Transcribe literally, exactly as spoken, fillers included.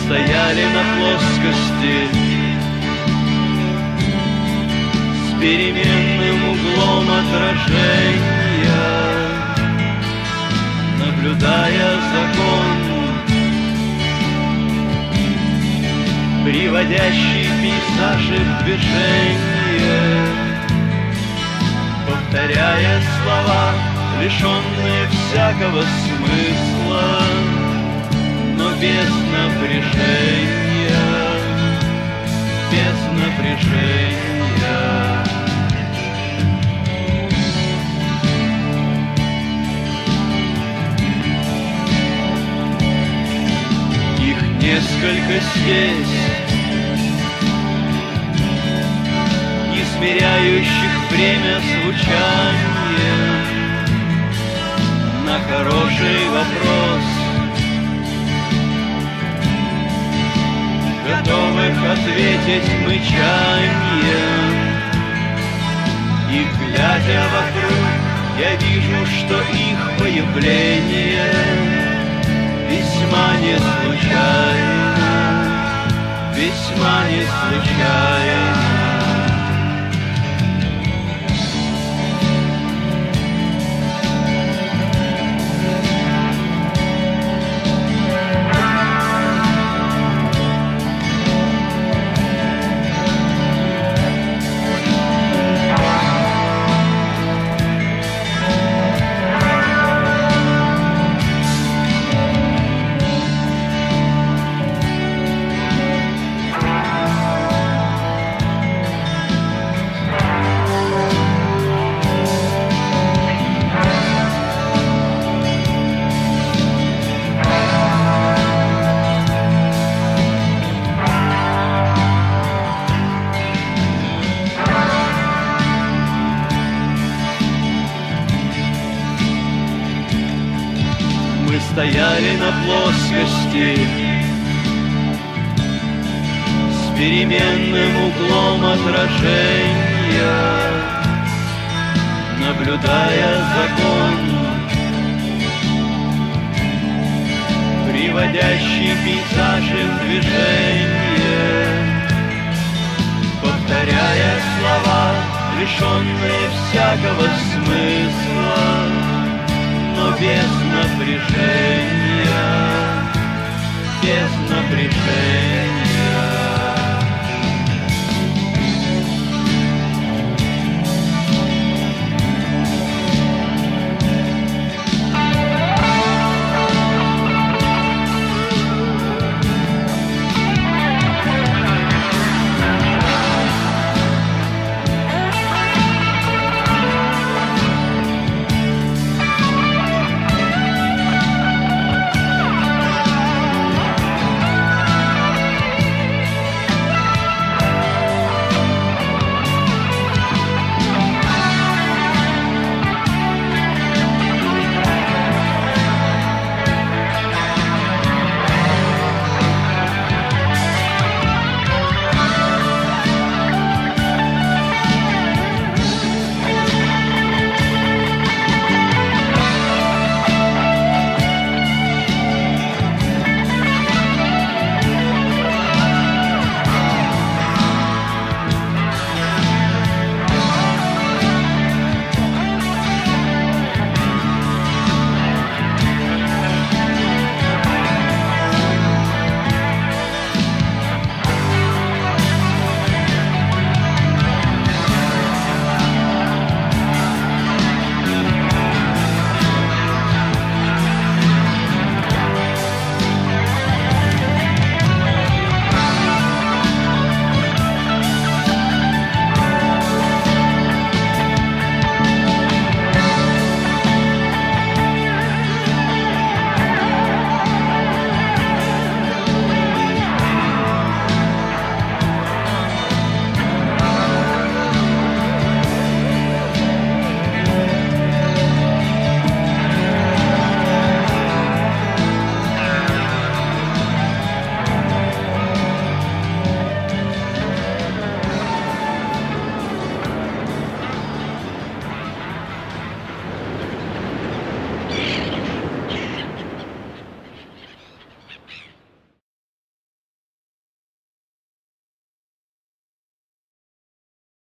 стояли на плоскости с переменным углом отражения, наблюдая закон, приводящий пейзажи в движение, повторяя слова, лишенные всякого смысла, но без напряжения, без напряжения. Их несколько здесь, измеряющих время звучанием на хороший вопрос, готовых ответить мычанием. И глядя вокруг, я вижу, что их появление весьма не случайно, весьма не случайно. Мы стояли на плоскости с переменным углом отражения, наблюдая закон, приводящий пейзажи в движение, повторяя слова, лишенные всякого смысла, но без напряжения, без напряжения.